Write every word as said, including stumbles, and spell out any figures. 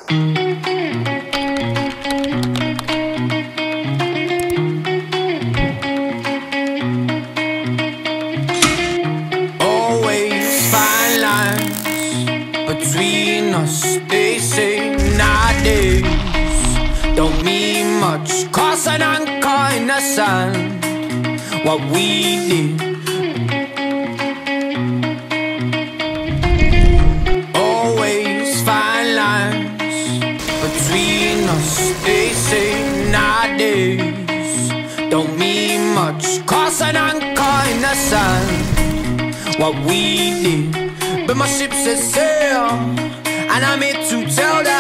Always fine lines between us, they say nowadays don't mean much. Cause an anchor in the sand, what we did. Always fine lines between us, they say nowadays don't mean much. Cause an anchor in the sand, what we did. But my ship set sail, and I'm here to tell that